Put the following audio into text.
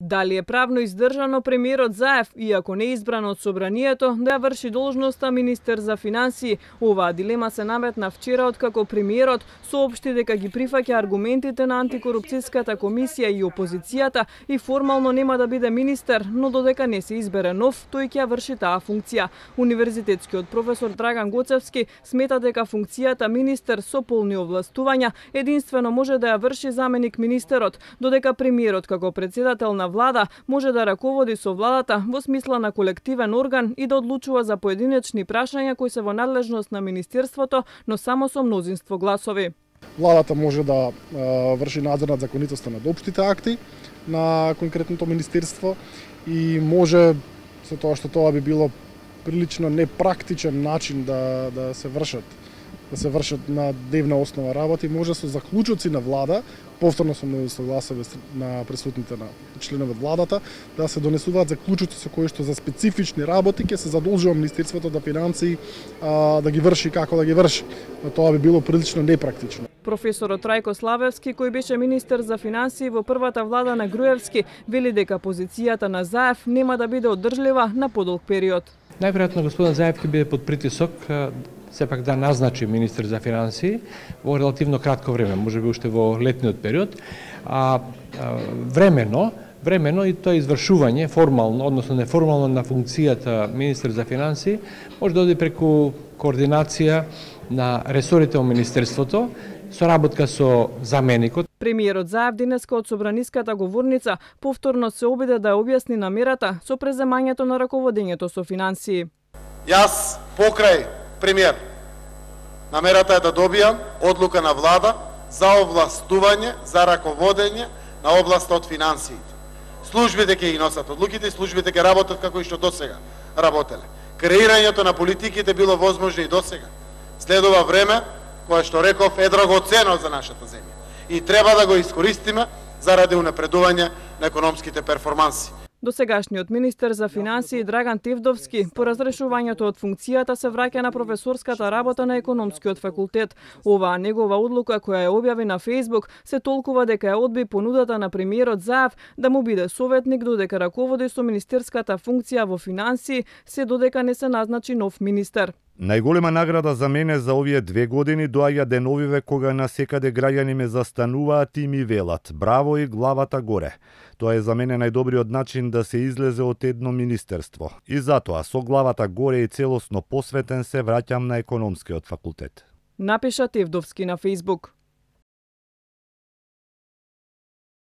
Дали е правно издржано премиерот Заев, иако не избран од собранието, да ја врши должноста министер за финансии? Оваа дилема се наметна вчера откако премиерот соопшти дека ги прифаќа аргументите на антикорупцијската комисија и опозицијата и формално нема да биде министер, но додека не се избере нов, тој ќе ја врши таа функција. Универзитетскиот професор Драган Гоцевски смета дека функцијата министер со полни овластувања единствено може да ја врши заменик министерот, додека премиерот како председател на влада може да раководи со владата во смисла на колективен орган и да одлучува за поединечни прашања кои се во надлежност на министерството, но само со мнозинство гласови. Владата може да врши надзор над законитоста над општите акти на конкретното министерство и може со тоа што тоа би било прилично непрактичен начин да се вршат на дневна основа работи, може со заклучоци на влада, повторно со мнозинство гласови на присутните на членови владата, да се донесуваат заклучоци со кои што за специфични работи ќе се задолжува Министерството да финансии да ги врши како да ги врши. Но тоа би било прилично непрактично. Професорот Трајко Славевски, кој беше министер за финансии во првата влада на Груевски, вели дека позицијата на Заев нема да биде одржлива на подолг период. Најверојатно господин Заев ќе биде под притисок сепак да назначи министер за финансии во релативно кратко време, можеби уште во летниот период, времено и тоа извршување формално, односно неформално на функцијата министер за финансии може да оди преку координација на ресорите во министерството, соработка со заменикот. Премиерот Заев денеска од собраниската говорница повторно се обиде да објасни намерата со преземањето на раководењето со финансии. Јас покрај премиер, намерата е да добијам одлука на влада за овластување, за раководење на областот финансиите. Службите ќе ги носат одлуките и службите ќе работат како и што досега работеле. Креирањето на политиките било возможно и досега. Следува време кое што реков е драгоцено за нашата земја и треба да го искористиме заради унапредување на економските перформанси. Досегашниот министер за финансии Драган Тевдовски по разрешувањето од функцијата се враќа на професорската работа на економскиот факултет. Оваа негова одлука која ја објави на Facebook се толкува дека ја одби понудата на премиерот Заев да му биде советник додека раководи со министерската функција во финансии, се додека не се назначи нов министер. Најголема награда за мене за овие 2 години доаѓа деновиве кога насекаде граѓани ме застануваат и ми велат браво и главата горе. Тоа е за мене најдобриот начин да се излезе од едно министерство. И затоа со главата горе и целосно посветен се враќам на економскиот факултет. Напиша Тевдовски на Facebook.